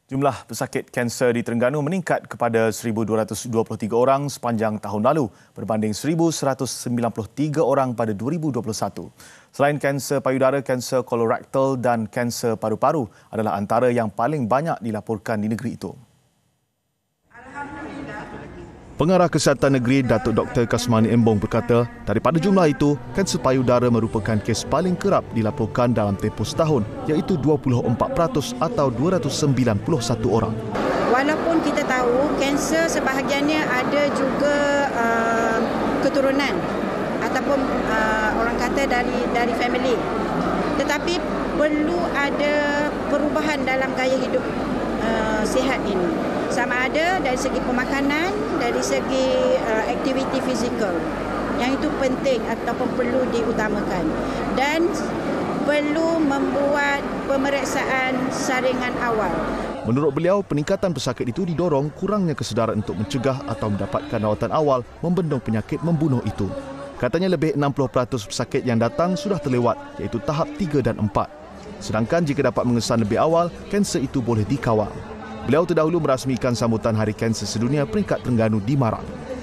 Jumlah pesakit kanser di Terengganu meningkat kepada 1,223 orang sepanjang tahun lalu berbanding 1,193 orang pada 2021. Selain kanser payudara, kanser kolorektal dan kanser paru-paru adalah antara yang paling banyak dilaporkan di negeri itu. Pengarah Kesihatan Negeri Datuk Dr. Kasmani Embong berkata, daripada jumlah itu, kanser payudara merupakan kes paling kerap dilaporkan dalam tempoh setahun, iaitu 24% atau 291 orang. Walaupun kita tahu kanser sebahagiannya ada juga keturunan ataupun orang kata dari family. Tetapi perlu ada perubahan dalam gaya hidup sihat ini. Sama ada dari segi pemakanan, dari segi aktiviti fizikal. Yang itu penting ataupun perlu diutamakan. Dan perlu membuat pemeriksaan saringan awal. Menurut beliau, peningkatan pesakit itu didorong kurangnya kesedaran untuk mencegah atau mendapatkan rawatan awal membendung penyakit membunuh itu. Katanya lebih 60% pesakit yang datang sudah terlewat, iaitu tahap 3 dan 4. Sedangkan jika dapat mengesan lebih awal, kanser itu boleh dikawal. Beliau terdahulu merasmikan sambutan Hari Kanser Sedunia peringkat Terengganu di Marang.